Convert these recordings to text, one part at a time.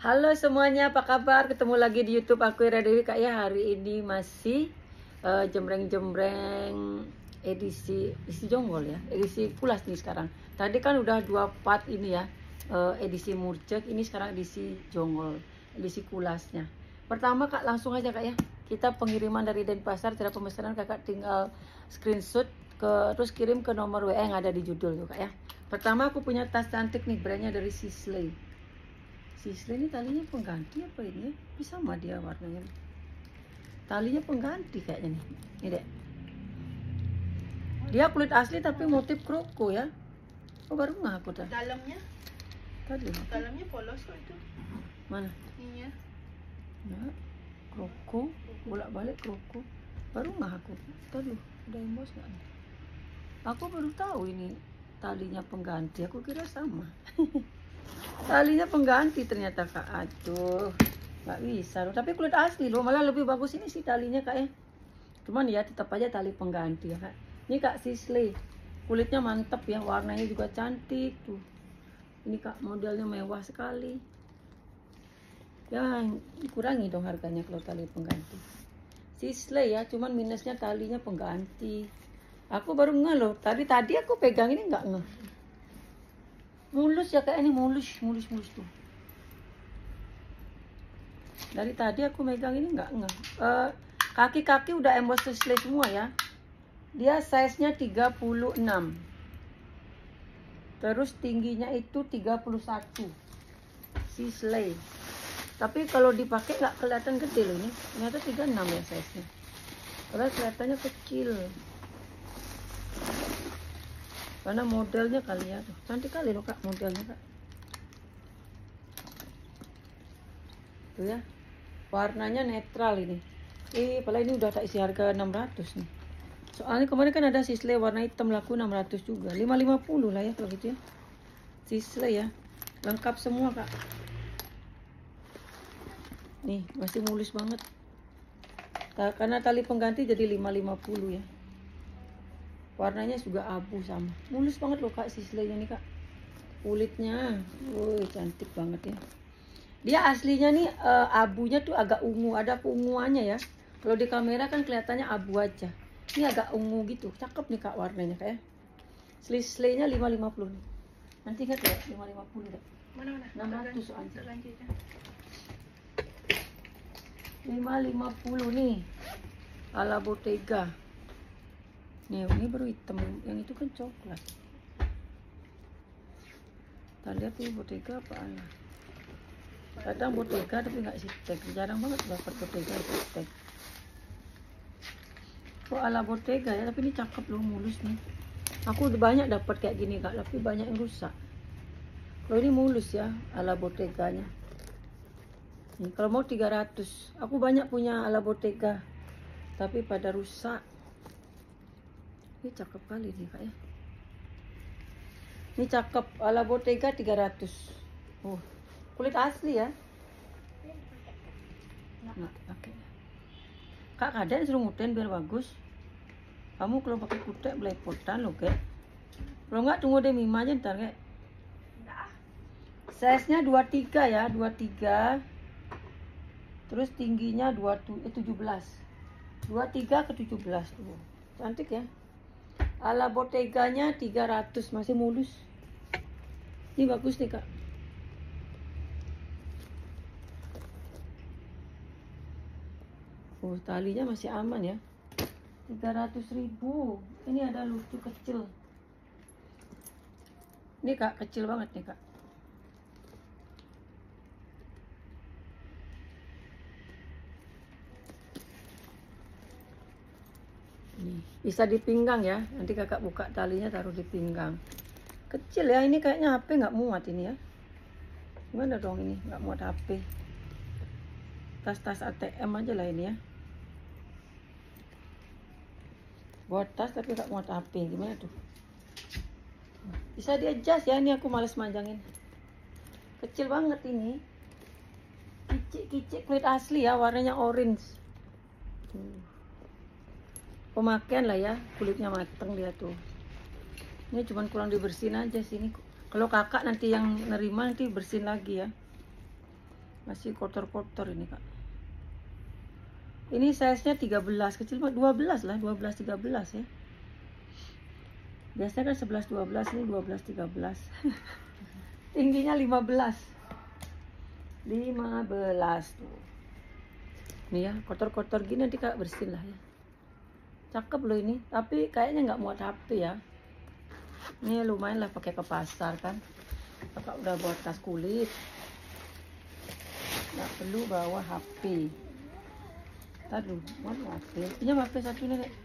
Halo semuanya, apa kabar? Ketemu lagi di YouTube aku Ira Dewi Kak ya. Hari ini masih jembreng-jembreng edisi jonggol ya, edisi kulas nih sekarang. Tadi kan udah 2 part ini ya, edisi murcek, ini sekarang edisi jonggol, edisi kulasnya. Pertama Kak, langsung aja Kak ya. Kita pengiriman dari Denpasar, cara pemesanan Kakak tinggal screenshot terus kirim ke nomor WA yang ada di judul tuh Kak ya. Pertama aku punya tas cantik nih, brandnya dari Sisley. Sisley ini talinya pengganti apa ini ya? Ini sama dia warnanya. Talinya pengganti kayaknya nih. Ini deh. Dia kulit asli tapi motif kroko ya. Oh baru nggak aku dah. Dalamnya? Tadi. Dalamnya polos kok itu. Mana? Ininya. Ya. Kroko. Bolak-balik kroko. Baru nggak aku. Tadi ada embos nggak? Aku baru tahu ini talinya pengganti. Aku kira sama. Talinya pengganti ternyata Kak. Aduh, nggak bisa loh. Tapi kulit asli loh, malah lebih bagus ini sih talinya Kak ya. Cuman ya tetap aja tali pengganti ya Kak. Ini Kak Sisley, kulitnya mantep ya, warnanya juga cantik tuh. Ini Kak modelnya mewah sekali. Ya dikurangi dong harganya kalau tali pengganti. Sisley ya, cuman minusnya talinya pengganti. Aku baru ngeh loh. Tadi aku pegang ini nggak ngeh. Mulus ya kayak ini, mulus tuh. Dari tadi aku megang ini nggak ngeh. Kaki-kaki udah emboss Sisley semua ya. Dia size-nya 36. Terus tingginya itu 31. Sisley. Tapi kalau dipakai nggak kelihatan gede loh ini. Ternyata 36 ya size-nya. Padahal kelihatannya kecil. Karena modelnya kali ya, tuh cantik kali loh Kak modelnya Kak. Tuh ya, warnanya netral ini. Padahal ini udah tak isi harga 600 nih. Soalnya kemarin kan ada Sisley warna hitam laku 600 juga, 550 lah ya kalau gitu ya. Sisley ya, lengkap semua Kak. Nih masih mulus banget. Karena tali pengganti jadi 550 ya. Warnanya juga abu sama. Mulus banget loh Kak Sisley-nya nih Kak. Kulitnya, woi cantik banget ya. Dia aslinya nih abunya tuh agak ungu, ada keunguannya ya. Kalau di kamera kan kelihatannya abu aja. Ini agak ungu gitu. Cakep nih Kak warnanya Kak ya. Sisley-nya 550 nih. Nanti ingat ya 550 deh. Mana? 600 soalnya. 550 nih. Ala Bottega. Nih, ini baru hitam, yang itu kan coklat. Kita lihat nih Bottega apa ala. Kadang Bottega tapi nggak sitek, jarang banget dapat Bottega sitek. Oh ala Bottega ya, tapi ini cakep loh, mulus nih. Aku udah banyak dapat kayak gini Kak, tapi banyak yang rusak. Kalau ini mulus ya, ala Botteganya. Nih, kalau mau 300, aku banyak punya ala Bottega, tapi pada rusak. Ini cakep kali nih Kak ya. Ini cakep, ala Bottega 300. Oh, kulit asli ya. Nah, pakai. Kak kadang suruh nguten biar bagus. Kamu kalau pakai kutek belepotan loh Kak. Kalau nggak tunggu deh Mima aja ntar Kak. Size-nya 23 ya, 23. Terus tingginya 17. 23 ke 17 tuh. Cantik ya. Ala Botteganya 300, masih mulus. Ini bagus nih Kak. Oh, talinya masih aman ya. 300.000. Ini ada lucu kecil. Ini Kak, kecil banget nih Kak. Bisa di pinggang ya, nanti kakak buka talinya taruh di pinggang. Kecil ya, ini kayaknya HP nggak muat ini ya. Gimana dong ini, nggak muat HP. Tas-tas ATM aja lah ini ya. Buat tas tapi nggak muat HP, gimana tuh? Bisa di adjust ya, ini aku males manjangin. Kecil banget ini. Kicik-kicik kulit asli ya, warnanya orange. Pemakaian lah ya, kulitnya mateng dia tuh. Ini cuman kurang dibersihin aja sih ini. Kalau kakak nanti yang nerima nanti bersihin lagi ya. Masih kotor-kotor ini kak. Ini size-nya 13, kecil mah 12 lah, 12 13 ya. Biasanya kan 11 12, ini 12 13. Tingginya 15. 15 tuh. Nih ya, kotor-kotor gini nanti kak bersihin lah ya. Cakep loh ini, tapi kayaknya nggak muat HP ya. Ini lumayan lah pakai ke pasar kan. Kakak udah buat tas kulit, nggak perlu bawa HP. Tadi mana HP? Pinjam HP satu nih Dek.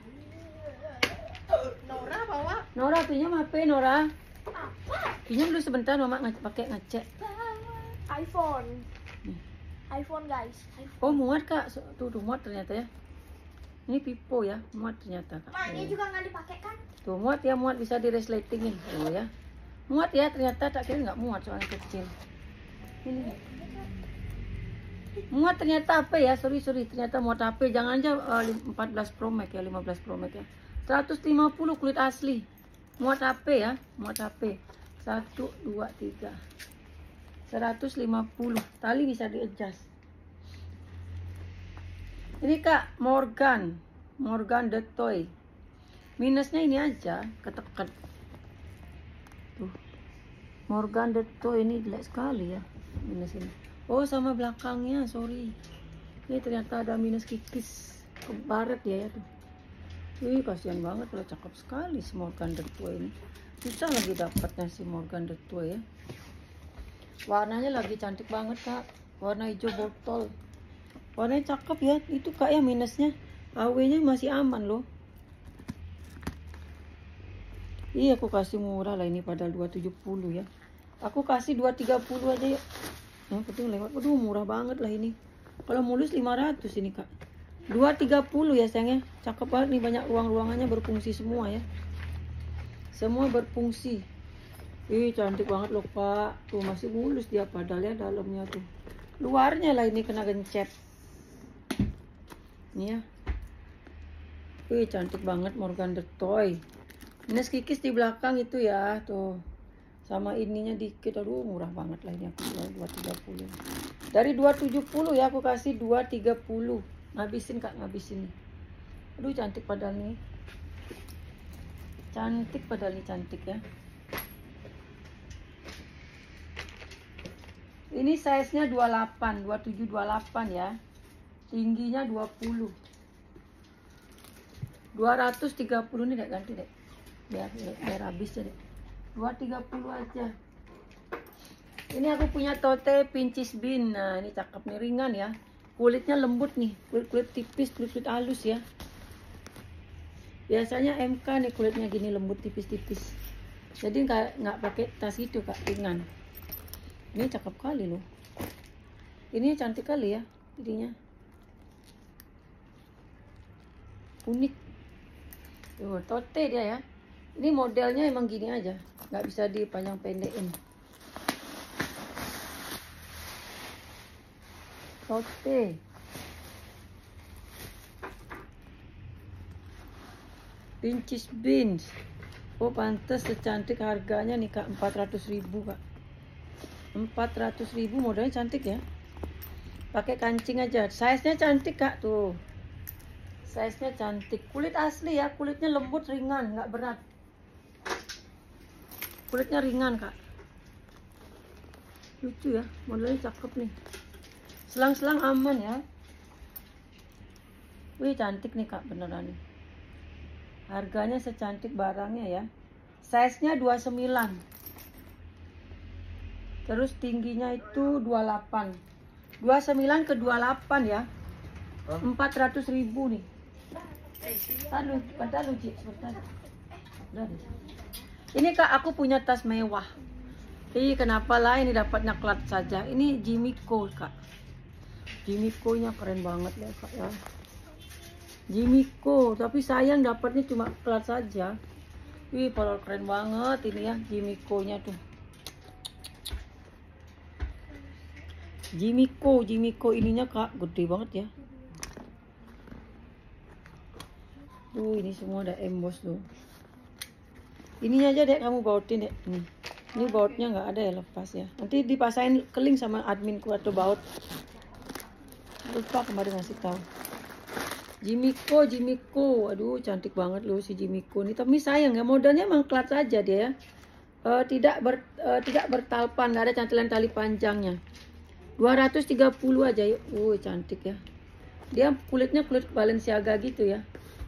Nora bawa. Nora pinjam HP Nora. Pinjam dulu sebentar, mama pakai ngecek. iPhone. Nih. iPhone guys. Oh muat kak, tuh muat ternyata ya. Ini pipo ya, muat ternyata kak. Mak, ini juga nggak dipakai kan? Tuh muat ya, muat bisa di resletingin. Tuh ya. Muat ya ternyata, tak kira nggak muat soalnya kecil. Ini. Muat ternyata HP ya, sorry ternyata muat HP. Jangan aja 14 Pro Max ya, 15 Pro Max ya. 150 kulit asli. Muat HP ya, muat HP. 1 2 3. 150. Tali bisa di-adjust. Ini kak, Morgan the Toy. Minusnya ini aja, ketekan. Tuh. Morgan the Toy ini jelek sekali ya, minus ini. Oh sama belakangnya, sorry. Ini ternyata ada minus kikis, kebaret ya tuh. Ih kasihan banget, kalau cakep sekali si Morgan the Toy ini. Susah lagi dapatnya si Morgan the Toy ya. Warnanya lagi cantik banget kak, warna hijau botol. Warnanya cakep ya, itu kak ya minusnya. AW-nya masih aman loh. Iya aku kasih murah lah ini, padahal 270 ya. Aku kasih 230 aja ya. Yang penting lewat. Aduh murah banget lah ini. Kalau mulus 500 ini kak. 230 ya sayangnya. Cakep banget nih, banyak ruang-ruangannya berfungsi semua ya. Semua berfungsi. Ih cantik banget loh pak. Tuh masih mulus dia padahal ya dalamnya tuh. Luarnya lah ini kena gencet. Nih ya. Wih cantik banget Morgan the Toy. Minus kikis di belakang itu ya tuh. Sama ininya dikit. Aduh murah banget lah ini, aku jual 230. Dari 270 ya aku kasih 230. Ngabisin kak, ngabisin nih. Aduh cantik padahal nih. Cantik padahal nih, cantik ya. Ini size-nya 28, 27 28 ya. Tingginya 20. 230 nih dek, ganti dek. Biar habis ya dek. 230 aja. Ini aku punya tote pinches bean. Nah, ini cakep nih, ringan ya. Kulitnya lembut nih, kulit tipis, kulit halus ya. Biasanya MK nih kulitnya gini lembut tipis-tipis. Jadi nggak pakai tas itu kak, ringan. Ini cakep kali loh. Ini cantik kali ya, jadinya. Unik. Tuh, tote dia ya. Ini modelnya emang gini aja, nggak bisa dipanjang pendekin. Tote. Pinches beans. Oh pantas secantik harganya nih kak, 400.000 kak. 400.000 modelnya cantik ya. Pakai kancing aja. Size-nya cantik kak tuh. Size-nya cantik. Kulit asli ya, kulitnya lembut, ringan, nggak berat. Kulitnya ringan kak. Lucu ya, modelnya cakep nih. Selang-selang aman ya. Wih cantik nih kak, beneran nih. Harganya secantik barangnya ya. Size-nya 29. Terus tingginya itu 28. 29 ke 28 ya. 400.000 nih. Bentar lu, sebentar. Ini kak, aku punya tas mewah. Ih, kenapa lah ini dapatnya klat saja. Ini Jimmy Coo kak. Jimmy Coo-nya keren banget ya kak ya. Jimmy Coo, tapi sayang dapatnya cuma klat saja. Wih, padahal keren banget ini ya Jimmy Coo-nya tuh. Jimmy Coo ininya kak, gede banget ya. Tuh, ini semua ada emboss tuh. Ininya aja dek, kamu bautin dek. Nih, Ini bautnya nggak ada ya, lepas ya. Nanti dipasain keling sama adminku atau baut. Lupa kemarin ngasih tahu. Jimiko. Aduh, cantik banget loh si Jimiko ini. Tapi sayang ya, modalnya emang clutch aja dia ya. Tidak bertalpan, nggak ada cantilan tali panjangnya. 230 aja yuk. Cantik ya. Dia kulitnya kulit Balenciaga gitu ya.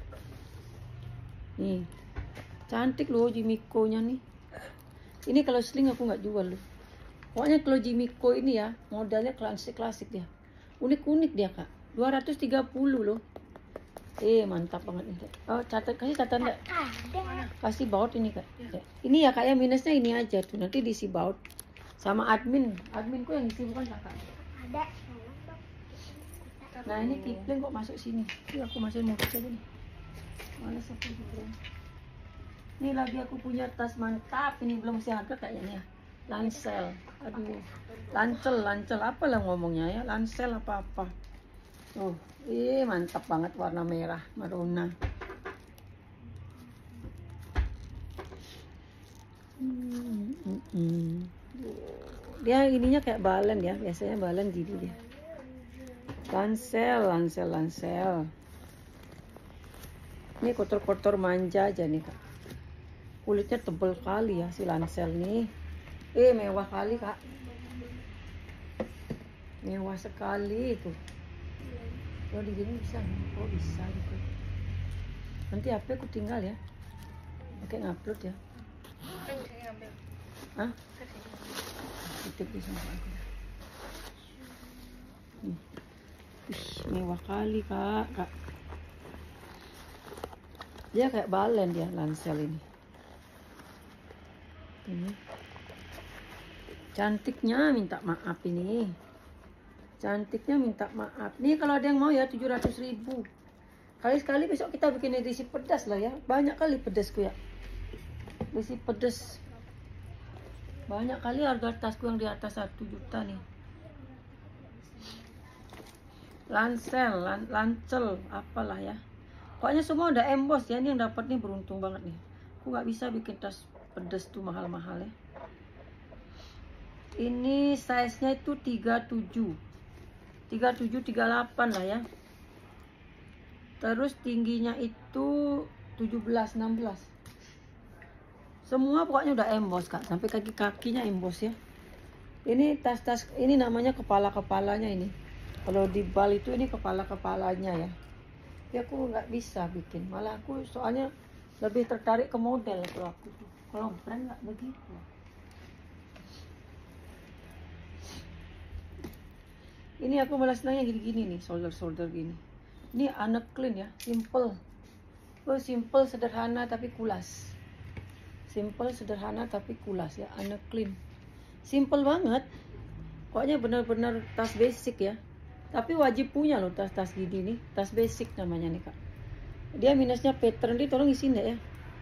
Nih. Cantik loh Jimiko-nya nih. Ini kalau sling aku nggak jual loh. Pokoknya kalau Jimiko ini ya, modalnya klasik dia. Unik-unik dia, Kak. 230 loh. Mantap banget nih. Oh, kasih catatan Kak. Kasih baut ini, Kak. Ini ya Kak ya, minusnya ini aja tuh. Nanti diisi baut sama adminku yang isi bukan Kakak. Ada. Nah, ini Kipling kok masuk sini. Ini aku masukin mobil aja nih. Mana satu Kipling. Ini lagi aku punya tas mantap. Ini belum masih harga kayaknya ya. Lancel. Aduh. Lancel apalah ngomongnya ya. Lancel apa-apa. Tuh, mantap banget warna merah maruna. Dia ininya kayak balen ya, biasanya balen gini dia. Lancel. Ini kotor-kotor manja aja nih Kak. Kulitnya tebal kali ya si Lancel nih. Mewah kali Kak. Mewah sekali itu. Oh di sini bisa, bisa gitu. Nanti HP aku tinggal ya, pakai ngupload ya. Hah? Titip di sana aku. Mewah kali kak. Dia kayak balen dia Lancel ini. Cantiknya minta maaf ini. Cantiknya minta maaf. Nih kalau ada yang mau ya 700.000. Kali-sekali besok kita bikin edisi pedas lah ya. Banyak kali pedasku ya. Edisi pedas. Banyak kali harga tasku yang di atas 1 juta nih. Lancel, apalah ya. Pokoknya semua udah emboss ya. Ini yang dapat nih beruntung banget nih. Aku nggak bisa bikin tas pedas tuh mahal-mahal ya. Ini size-nya itu 37, 38 lah ya. Terus tingginya itu 17, 16. Semua pokoknya udah emboss Kak, sampai kaki-kakinya emboss ya. Ini tas-tas ini namanya kepala-kepalanya ini. Kalau di Bali itu ini kepala-kepalanya ya. Ya aku nggak bisa bikin, malah aku soalnya lebih tertarik ke model kalau aku tuh. Kalau brand nggak begitu. Ini aku malah senang yang gini-gini nih, solder gini. Ini anak clean ya, simple. Simple, sederhana tapi kulas. Simple, sederhana tapi kulas ya, anak clean. Simple banget. Pokoknya benar-benar tas basic ya. Tapi wajib punya loh tas-tas gini nih, tas basic namanya nih Kak. Dia minusnya pattern, dia tolong isiin deh ya.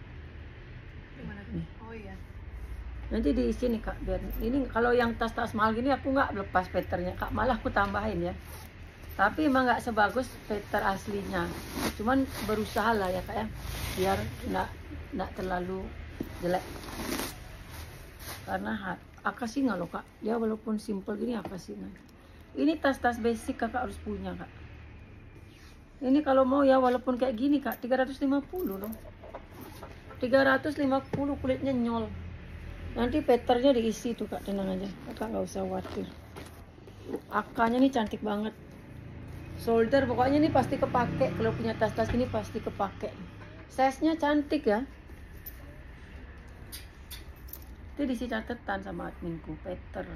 Nih. Oh iya. Nanti diisi nih Kak, biar ini kalau yang tas-tas mahal gini aku nggak lepas patternnya Kak, malah aku tambahin ya. Tapi emang nggak sebagus pattern aslinya. Cuman berusaha lah ya Kak ya, biar nggak terlalu jelek. Karena akasinga loh Kak, dia walaupun simple gini akasinga. Ini tas-tas basic Kakak harus punya Kak. Ini kalau mau ya walaupun kayak gini Kak, 350 loh. 350 kulitnya nyol. Nanti patternnya diisi tuh Kak, tenang aja. Kakak nggak usah khawatir. Akanya nih cantik banget. Solder pokoknya ini pasti kepake. Kalau punya tas-tas ini pasti kepake. Size-nya cantik ya. Itu diisi catatan sama adminku, Peter.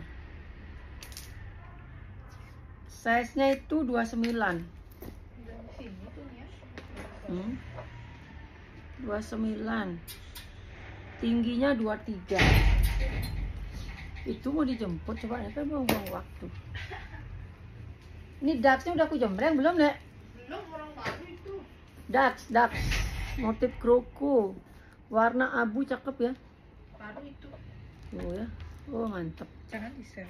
Size-nya itu 29. 29. Tingginya 23. Itu mau dijemput coba ya, kan buang waktu. Ini Dax-nya udah aku jembreng belum Nek? Belum, orang baru itu. Dax motif kroko warna abu, cakep ya. Baru itu. Oh ya, mantep. Jangan di-share.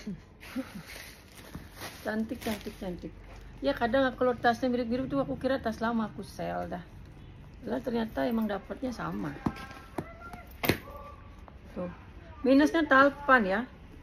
Cantik ya. Kadang kalau tasnya mirip-mirip tuh aku kira tas lama, aku sell dah. Lah ternyata emang dapatnya sama tuh. Minusnya talpan ya.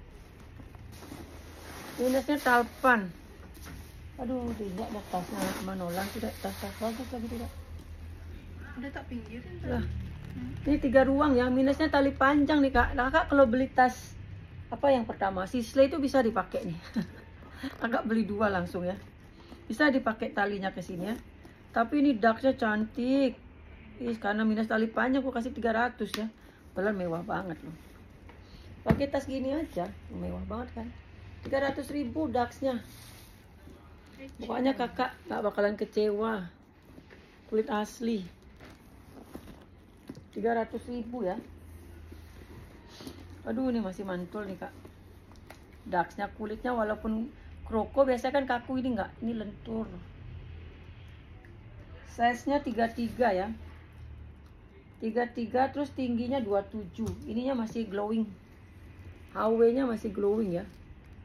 Minusnya talpan. Aduh, tidak ada tasnya manolang, tidak tas-tas bagus lagi tidak. Udah tak pinggirin Lah, tadi. ini 3 ruang ya. Minusnya tali panjang nih kak. Nah, kak kalau beli tas apa yang pertama, Sisley itu bisa dipakai nih. Agak beli 2 langsung ya. Bisa dipakai talinya ke sini ya. Tapi ini darknya cantik. Karena minus tali panjang aku kasih 300 ya. Padahal mewah banget loh. Pakai tas gini aja, mewah banget kan. 300.000 daksnya. Pokoknya kakak gak bakalan kecewa. Kulit asli. 300.000 ya. Aduh, ini masih mantul nih kak. Daksnya kulitnya walaupun kroko biasanya kan kaku, ini enggak, ini lentur. Size-nya 33 ya. 33 terus tingginya 27. Ininya masih glowing. HW-nya masih glowing ya.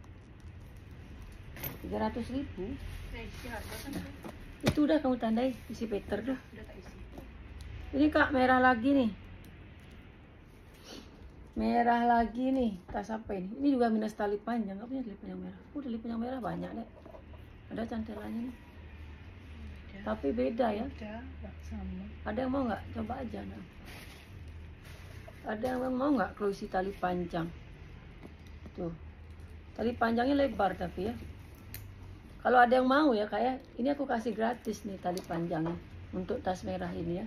300.000. Isi harga kan tuh. Itu udah kamu tandai isi Peter tuh. Udah tak isi. Ini kak merah lagi nih. Merah lagi nih. Tas apa ini? Ini juga minus tali panjang. Gak punya tali panjang merah. Tali panjang merah banyak deh. Ada cantelannya nih. Udah. Tapi beda ya. Udah, gak sama. Ada yang mau nggak? Coba aja. Nah. Ada yang mau nggak kalau isi tali panjang? Tuh. Tali panjangnya lebar tapi ya. Kalau ada yang mau ya kayak ini aku kasih gratis nih tali panjangnya untuk tas merah ini ya.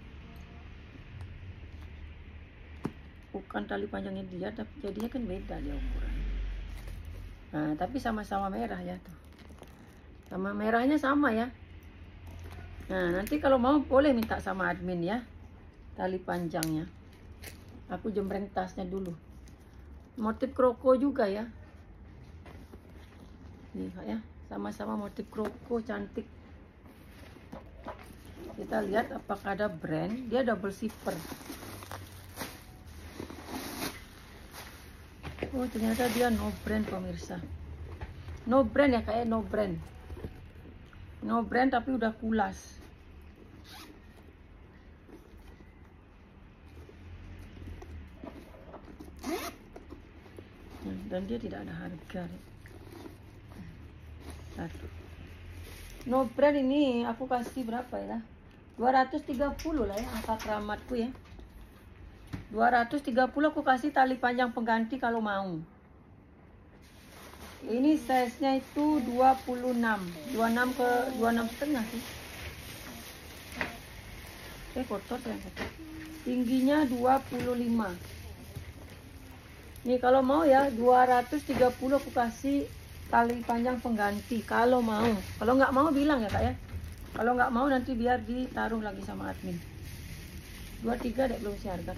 Bukan tali panjangnya dia, tapi jadinya kan beda dia ukuran. Nah, tapi sama-sama merah ya tuh. Sama merahnya sama ya. Nah, nanti kalau mau boleh minta sama admin ya. Tali panjangnya. Aku jembreng tasnya dulu. Motif kroko juga ya. Nih kak ya. Sama-sama motif kroko cantik. Kita lihat apakah ada brand. Dia double zipper. Oh ternyata dia no brand pemirsa. No brand ya kayak no brand. No brand tapi udah kulas. Dan dia tidak ada harga. Satu. No brand ini aku kasih berapa ya? 230 lah ya angka keramatku ya. 230 aku kasih tali panjang pengganti kalau mau. Ini size-nya itu 26. 26 ke 26 setengah sih. Kotor ya. Tingginya 25. Nih kalau mau ya 230 aku kasih tali panjang pengganti kalau mau. Kalau nggak mau bilang ya kak ya. Kalau nggak mau nanti biar ditaruh lagi sama admin. 23 deh belum siarga.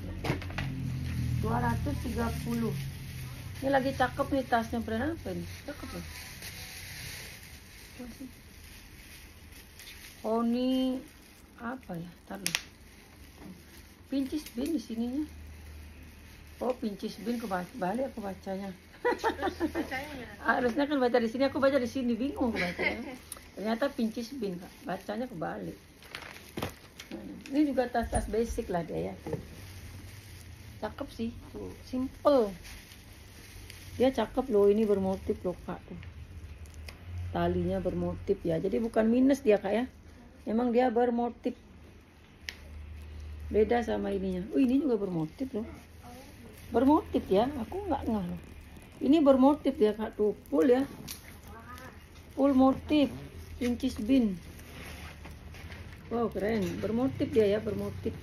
230. Ini lagi cakep nih tasnya, brand apa ini? Cakep loh. Oh ini apa ya? Taruh. Pincis bin di sininya. Oh pincis bin kebalik aku bacanya. Bacanya gimana? Harusnya kan baca di sini, aku baca di sini, bingung aku bacanya. Ternyata pincis bin kak, bacanya kebalik. Ini juga tas-tas basic lah dia ya. Cakep sih, tuh, simple. Dia cakep loh, ini bermotif loh kak tuh. Talinya bermotif ya, jadi bukan minus dia kak ya. Memang dia bermotif. Beda sama ininya. Oh ini juga bermotif loh. Bermotif ya, aku nggak ngeh loh. Ini bermotif ya kak tuh, full ya. Full motif, pincis bin. Wow keren, bermotif dia ya, bermotif.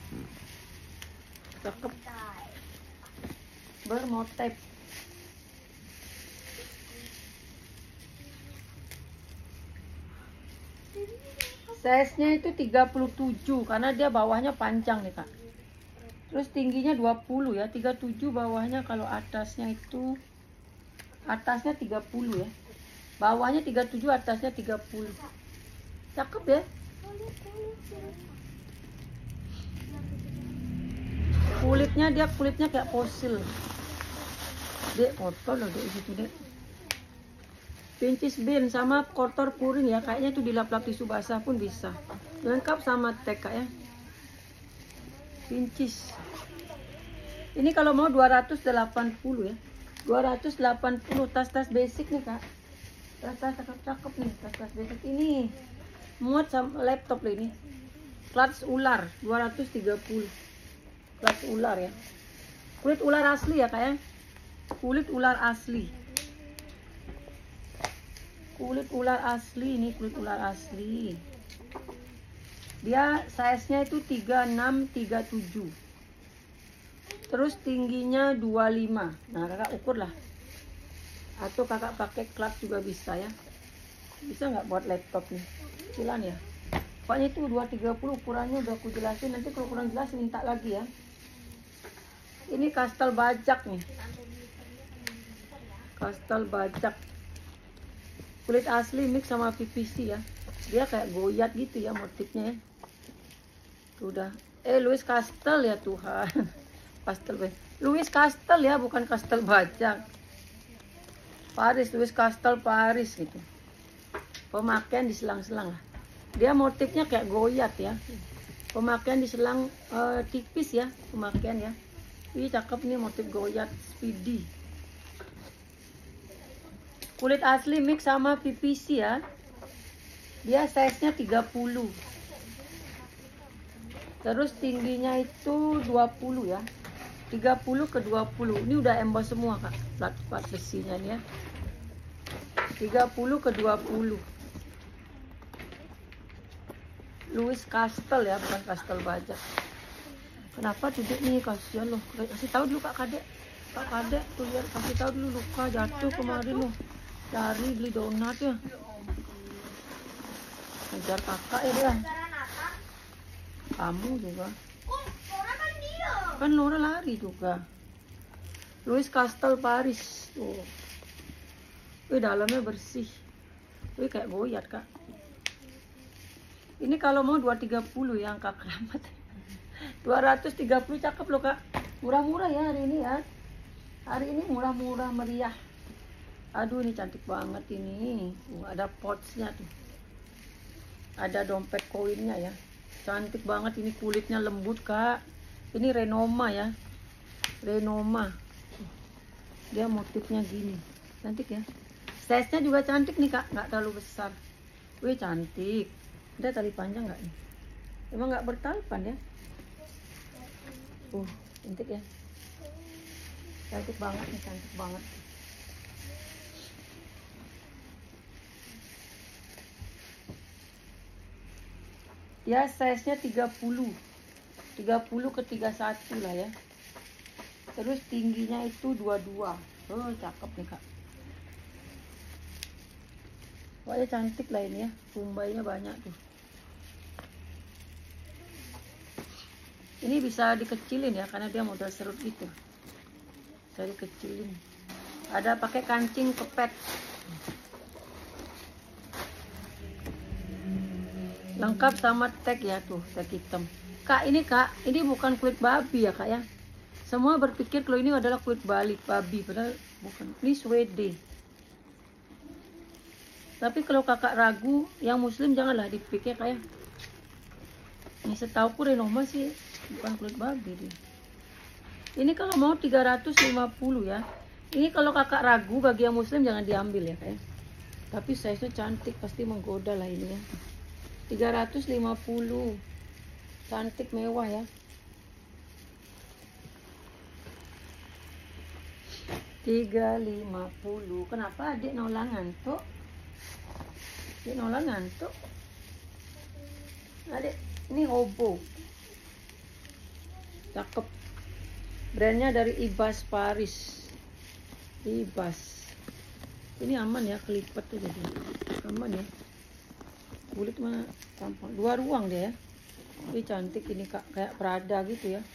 Cakep. Bermotif. Size-nya itu 37 karena dia bawahnya panjang nih kak. Terus tingginya 20 ya, 37 bawahnya, kalau atasnya itu atasnya 30 ya. Bawahnya 37, atasnya 30. Cakep ya. Kulitnya dia kulitnya kayak fosil. Dek kotor loh dek situ dek. Pincis bin sama kotor puring ya, kayaknya itu dilap-lap tisu basah pun bisa. Lengkap sama tag kak ya. Pincis. Ini kalau mau 280 ya. 280 tas-tas basic nih kak. Tas-tas cakep-cakep nih, tas-tas basic ini. Muat sama laptop loh ini. Clutch ular 230. Clutch ular ya. Kulit ular asli ya kak ya. Kulit ular asli. Kulit ular asli ini, kulit ular asli. Dia size-nya itu 36, 37. Terus tingginya 25. Nah, kakak ukur lah. Atau kakak pakai clutch juga bisa ya. Bisa nggak buat laptop nih? Kecilan ya. Pokoknya itu 230 ukurannya udah aku jelasin. Nanti kalau kurang jelas minta lagi ya. Ini kastel bajak nih. Kastel bajak. Kulit asli mix sama PVC ya. Dia kayak goyat gitu ya motifnya ya. Tuh udah. Louis Castel ya Tuhan. Kastel Louis Castel ya, bukan kastel bajak. Paris, Louis Castel Paris gitu. Pemakaian diselang-selang lah. Dia motifnya kayak goyat ya. Pemakaian diselang tipis ya, pemakaian ya. Ini cakep nih motif goyat speedy. Kulit asli mix sama PVC ya. Dia size-nya 30. Terus tingginya itu 20 ya. 30 ke 20. Ini udah emboss semua kak. Plat besinya nih ya. 30 ke 20. Louis Castel ya, bukan kastel bajak. Kenapa duduk nih, kasihan loh. Kasih tahu dulu kak Kadek. Kak Kadek tuh lihat, kasih tahu dulu luka jatuh kemarin loh. Cari beli donat ya. Ngejar kakak ya dia. Kamu juga. Kan Laura lari juga. Louis Castel Paris tuh. Dalamnya bersih. Kayak goyat kak. Ini kalau mau 230 ya angka keramat. 230 cakep loh kak. Murah-murah ya hari ini ya. Hari ini murah-murah meriah. Aduh ini cantik banget ini. Ada pouchnya tuh. Ada dompet koinnya ya. Cantik banget ini, kulitnya lembut kak. Ini Renoma ya. Renoma. Dia motifnya gini. Cantik ya. Size-nya juga cantik nih kak. Nggak terlalu besar. Wih cantik. Ada tali panjang nggak nih? Emang nggak bertalipan ya. Cantik ya. Cantik banget nih. Cantik banget. Dia size-nya 30 ke 31 lah ya. Terus tingginya itu 22. Cakep nih kak. Pokoknya cantik lah ini ya. Tumbainya banyak tuh. Ini bisa dikecilin ya, karena dia model serut gitu. Bisa dikecilin. Ada pakai kancing kepet. Lengkap sama tag ya tuh, tag hitam. Kak, ini bukan kulit babi ya kak ya. Semua berpikir kalau ini adalah kulit babi, padahal bukan. Ini Swede. Tapi kalau kakak ragu, yang muslim janganlah dipikir kayak. Ini setauku Renoma sih bukan kulit babi dia. Ini kalau mau 350 ya. Ini kalau kakak ragu bagi yang muslim jangan diambil ya kak ya. Tapi size-nya cantik, pasti menggoda lah ini ya. 350. Cantik mewah ya. 350. Kenapa adik Nola ngantuk? Adik Nola ngantuk. Adik, ini Hobo. Cakep. Brandnya dari Ibas Paris. Ibas. Ini aman ya, kelipet tuh jadi. Aman ya. Kulit mana tampang. 2 ruang dia ya. Ini cantik ini kak, kayak Prada gitu ya.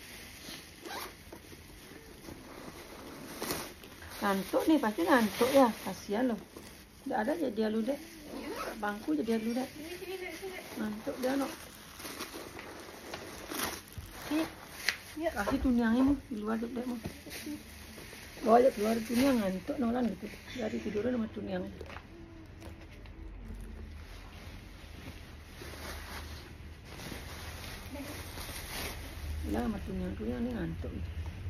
Ngantuk nih, pasti ngantuk ya. Kasihan loh. Udah ada aja dia lu dek. Bangku jadi lu dek. Ngantuk dia no. Kasih tuniangnya mu di luar dek mu. Bawa aja keluar tuniang, ngantuk nolan gitu. Dari tiduran sama tuniang. Lah sama tuniang ini ngantuk.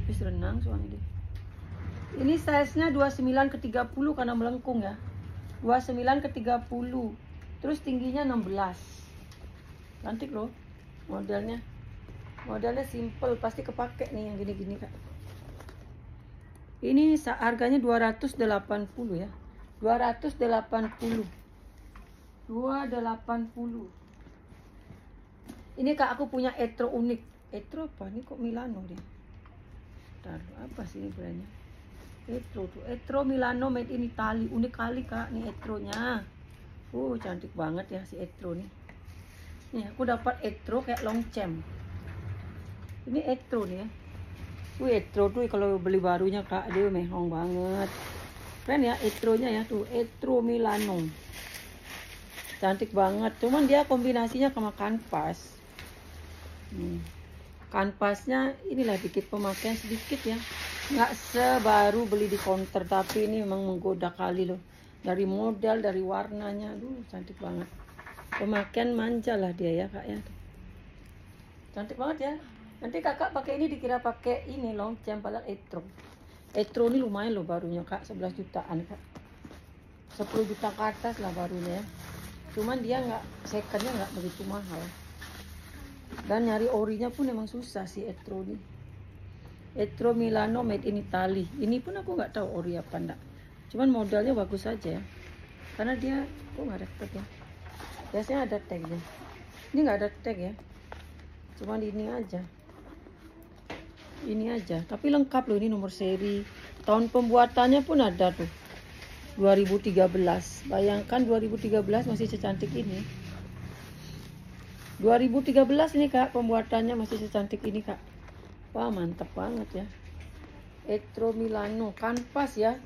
habis renang suami dia. Ini size-nya 29 ke 30 karena melengkung ya. 29 ke 30. Terus tingginya 16. Cantik loh modelnya. Modelnya simple, pasti kepake nih yang gini-gini Kak. Ini harganya 280 ya. 280. 280. Ini Kak, aku punya Etro unik. Etro apa? Ini kok Milano dia. Bentar, apa sih ini brandnya? Etro tuh. Etro Milano made in Italy. Unik kali Kak, nih Etronya. Cantik banget ya si Etro nih. Nih, aku dapat Etro kayak Longchamp. Ini Etro nih ya. Etro tuh kalau beli barunya Kak, dia mehong banget. Keren ya Etronya ya tuh, Etro Milano. Cantik banget. Cuman dia kombinasinya sama kanvas. Kanvasnya inilah dikit pemakaian sedikit ya. Nggak sebaru beli di counter, tapi ini memang menggoda kali loh. Dari model, dari warnanya, aduh cantik banget. Pemakaian manja lah dia ya Kak ya. Cantik banget ya. Nanti Kakak pakai ini dikira pakai ini Longchamp padahal Etro. Etro ini lumayan loh barunya Kak, 11 jutaan Kak. 10 juta ke atas lah barunya ya. Cuman dia nggak, secondnya nggak begitu mahal. Dan nyari orinya pun emang susah sih Etro ini. Etro Milano made in Italy. Ini pun aku nggak tahu ori apa enggak. Cuman modelnya bagus aja ya. Karena dia nggak ada tag ya. Biasanya ada tagnya. Ini nggak ada tag ya. Cuman ini aja. Ini aja. Tapi lengkap loh, ini nomor seri. Tahun pembuatannya pun ada tuh. 2013. Bayangkan 2013 masih secantik ini. 2013 ini Kak, pembuatannya masih secantik ini Kak. Wah mantap banget ya. Etro Milano, kanvas ya.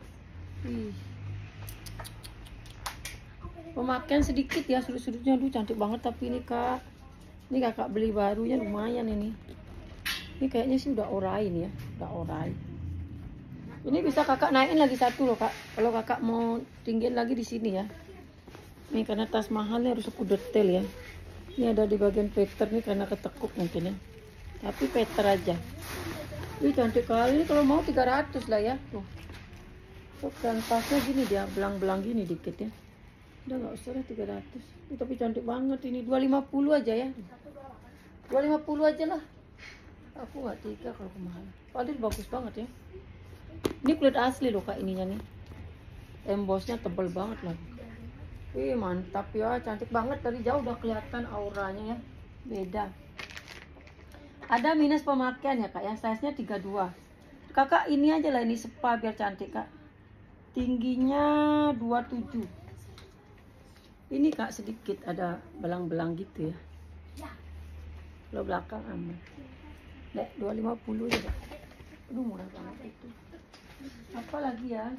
Pemakaian sedikit ya, sudut-sudutnya aduh cantik banget. Tapi ini Kak, ini Kakak beli barunya lumayan ini. Ini kayaknya sih udah orai nih ya, udah orai. Ini bisa Kakak naikin lagi satu loh Kak. Kalau Kakak mau tinggiin lagi di sini ya. Ini karena tas mahalnya harus aku detail ya. Ini ada di bagian peter nih karena ketekuk mungkin ya. Tapi peter aja. Ini cantik kali. Ini kalau mau 300 lah ya. Tuh. Dan tasnya gini dia, belang-belang gini dikit ya. Udah nggak usah lah 300. Ini tapi cantik banget ini. 250 aja ya. 250 aja lah. Aku nggak tega kalau kemahalan. Padahal bagus banget ya. Ini kulit asli loh Kak ininya nih. Embossnya tebel banget lah. Mantap ya, cantik banget dari jauh udah kelihatan auranya ya. Beda. Ada minus pemakaian ya Kak ya, size-nya 32. Kakak ini aja lah, ini spa biar cantik Kak. Tingginya 27. Ini Kak sedikit ada belang-belang gitu ya. Kalau belakang aman. Dek, 250 aja Kak. Aduh murah banget itu. Apa lagi ya?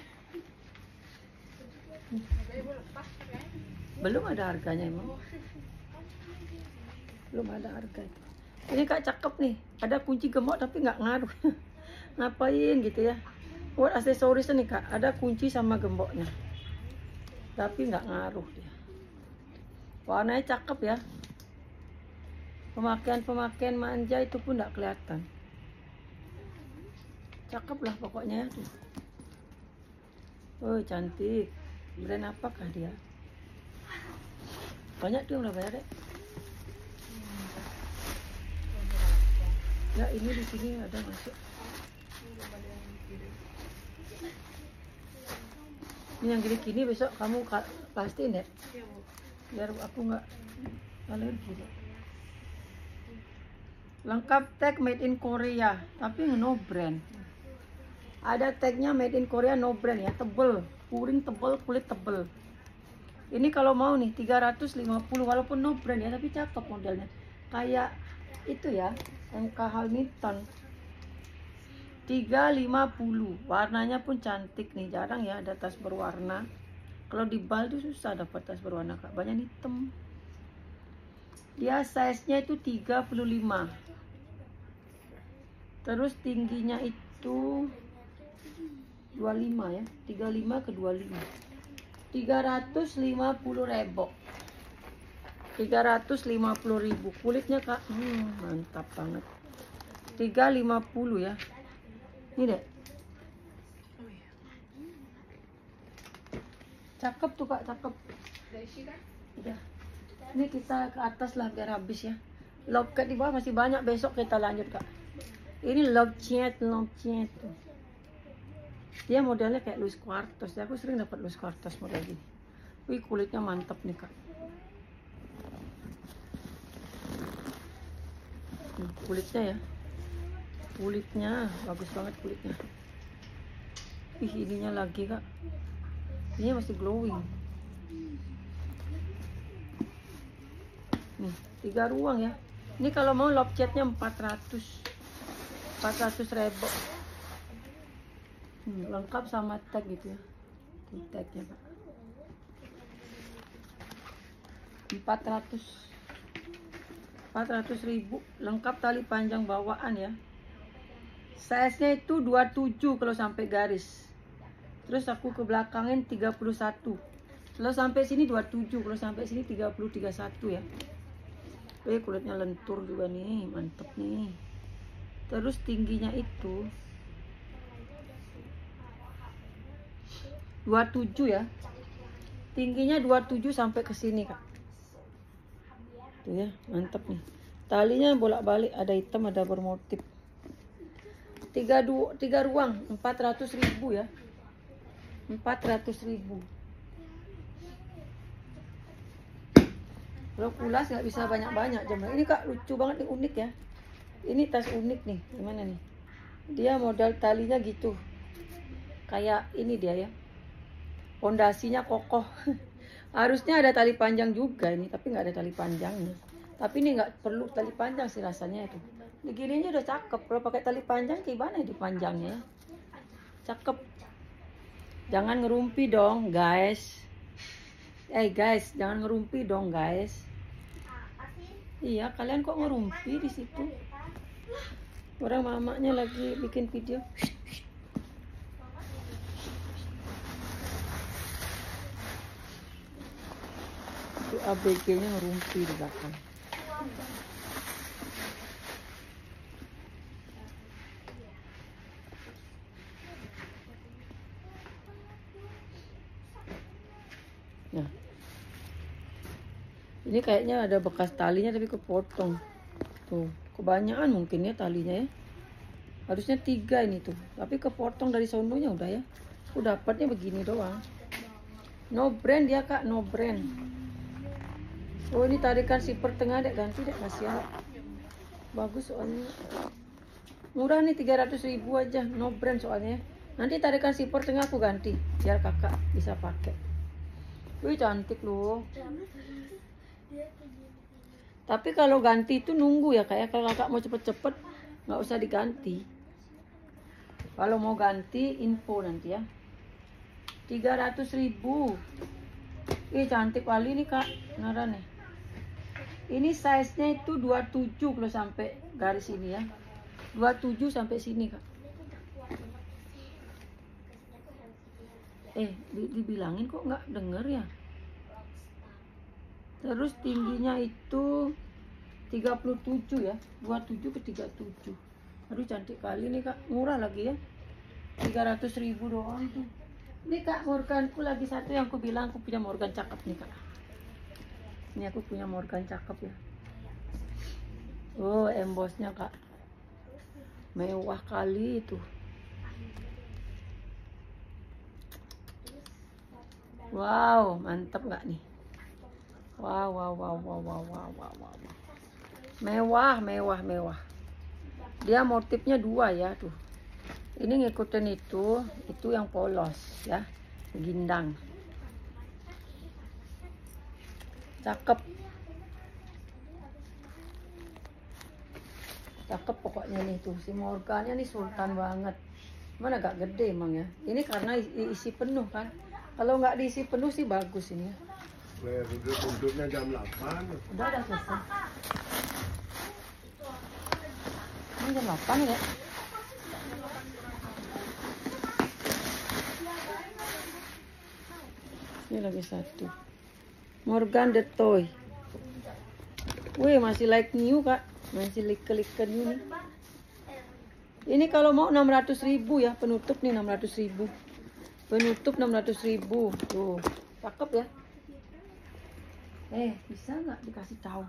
Belum ada harganya emang. Belum ada harga. Ini Kak cakep nih. Ada kunci gembok tapi nggak ngaruh. Ngapain gitu ya? Buat aksesoris nih Kak. Ada kunci sama gemboknya. Tapi nggak ngaruh dia. Warnanya cakep ya. Pemakaian manja itu pun nggak kelihatan. Cakep lah pokoknya. Cantik. Brand apakah dia? Banyak tuh yang udah bayar deh. Ya ini di sini ada masuk. Ini yang gini-gini besok kamu pastiin ya. Biar aku nggak alergi deh. Lengkap tag made in Korea, tapi no brand. Ada tagnya made in Korea no brand ya, tebel, puring tebel, kulit tebel. Ini kalau mau nih 350 walaupun no brand ya, tapi cakep modelnya. Kayak itu ya, MK Hamilton. 350. Warnanya pun cantik nih, jarang ya ada tas berwarna. Kalau di Bal tuh susah dapat tas berwarna Kak, banyak hitam. Dia size-nya itu 35. Terus tingginya itu 25 ya, 35 ke 25. 350.000. 350.000. Kulitnya Kak, mantap banget. 350 ya. Ini deh. Oh iya. Cakep tuh Kak, cakep. Udah. Ini kita ke atas lah biar habis ya. Loket di bawah masih banyak, besok kita lanjut Kak. Ini love chat tuh. Dia modelnya kayak Louis Quartos. Aku sering dapat Louis Quartos model gini. Wih, kulitnya mantap nih Kak. Kulitnya ya. Kulitnya bagus banget kulitnya. Ih, ininya lagi Kak. Ini masih glowing. Nih, 3 ruang ya. Ini kalau mau love chatnya 400.000. Lengkap sama tag gitu ya. Tuh tagnya Pak. 400.000 lengkap tali panjang bawaan ya. Size-nya itu 27 kalau sampai garis. Terus aku ke belakangin 31. Kalau sampai sini 27, kalau sampai sini 31 ya. Kulitnya lentur juga nih, mantep nih. Terus tingginya itu 27 ya. Tingginya 27 sampai ke sini Kak. Tuh ya, mantep nih. Talinya bolak-balik, ada hitam, ada bermotif. 3 ruang, 400.000 ya. 400.000. Kalau kulas nggak bisa banyak-banyak jam. Ini Kak lucu banget nih, unik ya. Ini tas unik nih, gimana nih? Dia model talinya gitu. Kayak ini dia ya. Pondasinya kokoh. Harusnya ada tali panjang juga ini, tapi nggak ada tali panjangnya. Tapi ini nggak perlu tali panjang sih rasanya itu. Begininya udah cakep. Kalau pakai tali panjang gimana dipanjangnya? Cakep. Jangan ngerumpi dong, guys. Guys, jangan ngerumpi dong, guys. Iya, kalian kok ngerumpi di situ? Orang mamanya lagi bikin video. Itu ABG-nya ngerumpi di belakang. Nah, ini kayaknya ada bekas talinya tapi kepotong. Tuh, kebanyakan mungkin ya talinya ya. Harusnya 3 ini tuh, tapi kepotong dari sononya udah ya. Aku dapatnya begini doang. No brand dia Kak, no brand. Oh, ini tarikan zipper tengah deh, ganti deh, kasihan. Bagus soalnya. Murah nih 300.000 aja, no brand soalnya. Nanti tarikan zipper tengah aku ganti, biar kakak bisa pakai. Wih, cantik loh. Tapi kalau ganti itu nunggu ya kayak kalau kakak mau cepet-cepet nggak usah diganti. Kalau mau ganti info nanti ya. 300.000. Ih, cantik kali nih Kak Nara nih. Ini size-nya itu 27 kalau sampai garis ini ya. 27 sampai sini Kak. Dibilangin kok nggak denger ya. Terus tingginya itu 37 ya, 27 ke 37. Aduh, cantik kali nih Kak, murah lagi ya. 300.000 doang tuh. Ini Kak, Morganku lagi satu yang aku bilang aku punya Morgan cakep nih Kak. Ini aku punya Morgan cakep ya. Oh, embossnya Kak, mewah kali itu. Wow, mantap nggak nih? Wow. Mewah. Dia motifnya 2 ya tuh. Ini ngikutin itu yang polos ya, gindang. Cakep pokoknya nih tuh. Si Morgannya nih sultan banget. Mana agak gede emang ya. Ini karena isi penuh kan. Kalau nggak diisi penuh sih bagus ini ya. Duduknya jam 8. Udah selesai. Ini jam 8 ya. Ini lagi satu. Morgan the Toy. Wih, masih like new Kak. Masih like new nih. Ini kalau mau 600.000 ya, penutup nih 600.000. Penutup 600.000. Tuh, cakep ya. Bisa nggak dikasih tahu?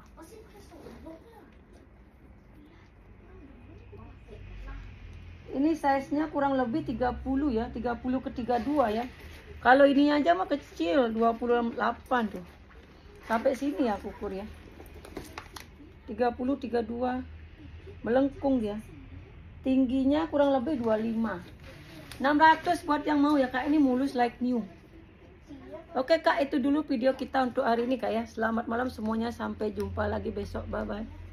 Ini size-nya kurang lebih 30 ya, 30 ke 32 ya. Kalau ini aja mah kecil, 28 tuh. Sampai sini ya ukur ya. 30, 32. Melengkung ya. Tingginya kurang lebih 25. 600 buat yang mau ya Kak, ini mulus like new. Oke Kak, itu dulu video kita untuk hari ini Kak ya. Selamat malam semuanya, sampai jumpa lagi besok. Bye bye.